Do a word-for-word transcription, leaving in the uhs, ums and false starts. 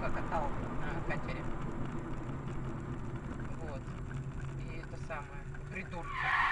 много катал на катере. Вот. И это самое, придурки.